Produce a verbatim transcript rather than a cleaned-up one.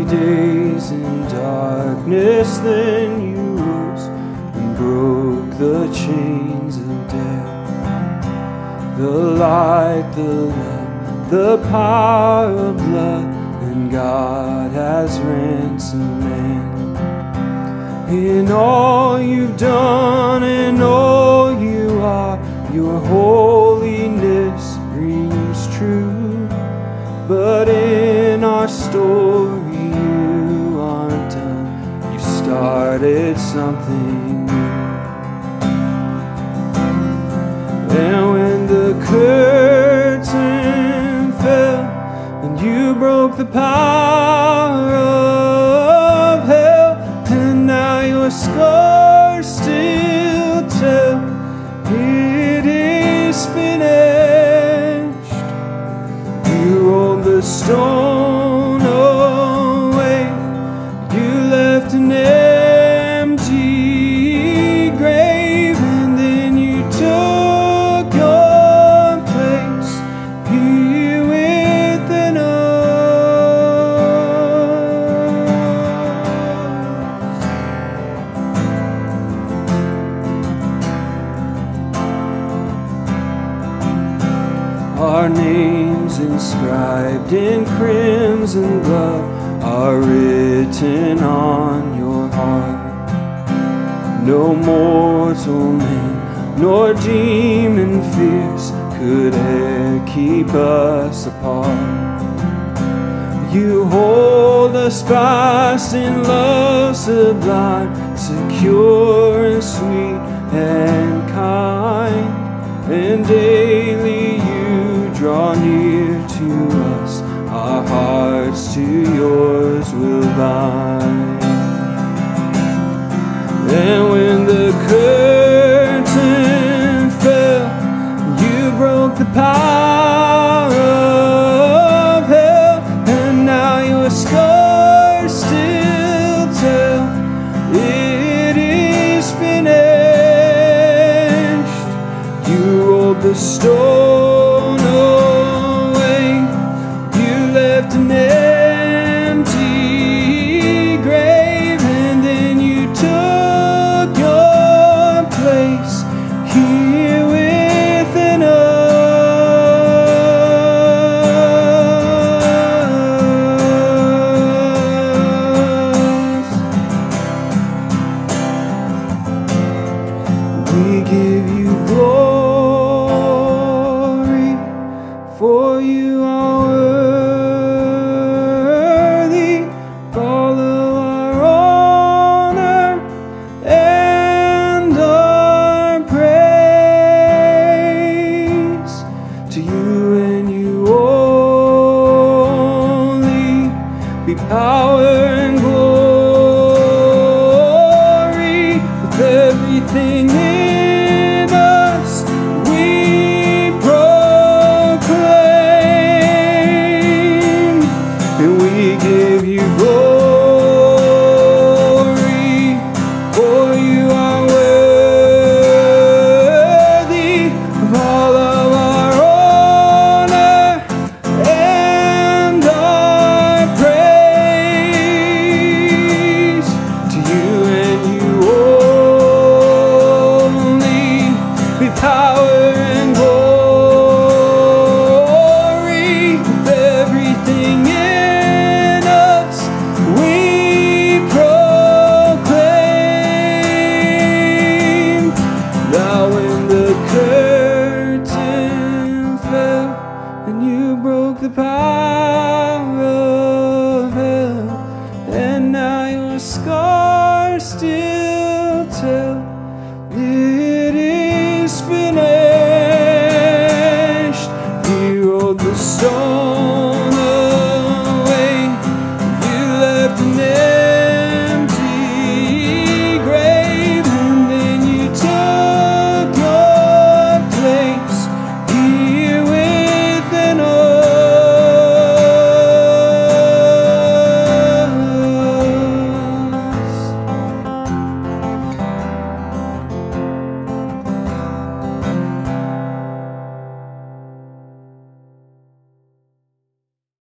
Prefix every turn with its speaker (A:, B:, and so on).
A: days in darkness, then you rose and broke the chains of death. The light, the love, the power of blood, and God has ransomed man. In all you've done and all you are, your holiness rings true. But in our story you aren't done. You started something new. And when the curtain fell and you broke the power of hell, and now your scars still tell it is finished. You rolled the stone away, you left an empty grave, and then you took your place here within us. Our names inscribed in crimson blood are written on your heart. No mortal man nor demon fears could e'er keep us apart. You hold us fast in love sublime, secure and sweet and kind, and daily you draw near to us, our hearts to yours will bind. And when the curtain fell, you broke the power of hell, and now your scars still tell it is finished. You rolled the stone away, you left an empty grave, and then you took your place here within us. We give you glory, for you are worthy of all of our honor and our praise. To you and you only be power and glory. With everything in us we proclaim, and we give you glory, for you are worthy of all of our honor and our praise. To you and you only be power and glory. With everything in us we proclaim. Now when the curtain fell and you broke the power of hell, and now your scars still